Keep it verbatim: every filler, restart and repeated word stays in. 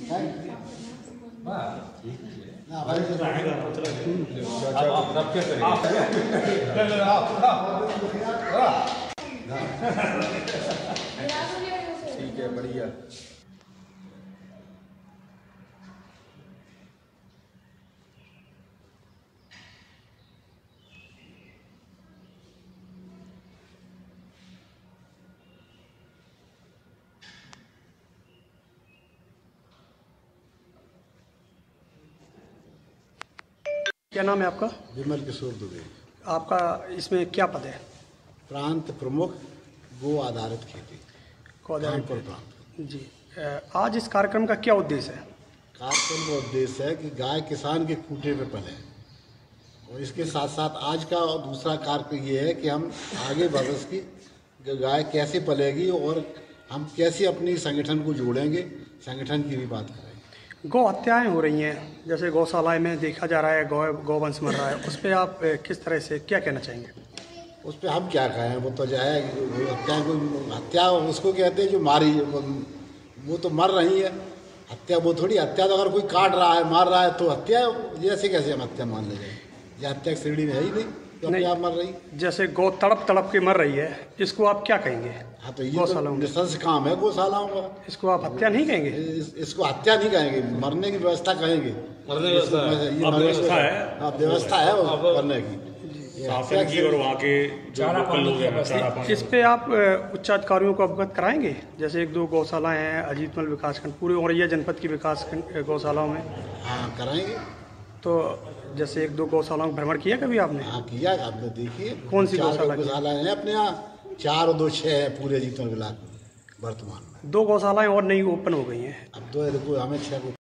ठीक है, बढ़िया। क्या नाम है आपका? विमल किशोर दुबे। आपका इसमें क्या पद है? प्रांत प्रमुख, गो आधारित खेती, कानपुर प्रांत। जी, आज इस कार्यक्रम का क्या उद्देश्य है? कार्यक्रम का उद्देश्य है कि गाय किसान के खूंटे पे पले, और इसके साथ साथ आज का दूसरा कार्य ये है कि हम आगे भविष्य की गाय कैसे पलेगी और हम कैसे अपनी संगठन को जोड़ेंगे, संगठन की भी बात करेंगे। गौ हत्याएं हो रही हैं, जैसे गौशाला में देखा जा रहा है गौ गौवंश मर रहा है, उस पर आप किस तरह से क्या कहना चाहेंगे? उस पर हम क्या कहें, वो तो जो है हत्या को हत्या उसको कहते हैं जो मारी, वो तो मर रही है। हत्या वो थोड़ी, हत्या तो अगर कोई काट रहा है मार रहा है तो हत्या, जैसे कैसे हम हत्या मान ले जाए? ये हत्या की श्रेणी में है ही नहीं, तो अपने आप मर रही। जैसे गौ तड़प तड़प के मर रही है, इसको आप क्या कहेंगे? हाँ, तो ये तो निशंस काम है गौशालाओं का। इसको आप हत्या नहीं कहेंगे? इस, इसको हत्या नहीं कहेंगे, मरने की व्यवस्था कहेंगे। मरने की व्यवस्था है, हाँ, व्यवस्था है मरने की। शासन की और वहाँ के जो लोकल लोग हैं, चारा पानी। इस पे आप उच्चाधिकारियों को अवगत कराएंगे? जैसे एक दो गौशालाएं हैं अजीतमल विकासखंड, पूरे औरैया जनपद की विकास गौशालाओं में। हाँ, कराएंगे। तो जैसे एक दो गौशालाओं का भ्रमण किया कभी आपने? हाँ, किया। आपने देखिए कौन सी गौशाला? गौशालाएं हैं अपने यहाँ चार और दो छः है पूरे अजीतमल ब्लॉक में वर्तमान में। दो गौशालाएं और नई ओपन हो गई हैं। अब दो हमें छः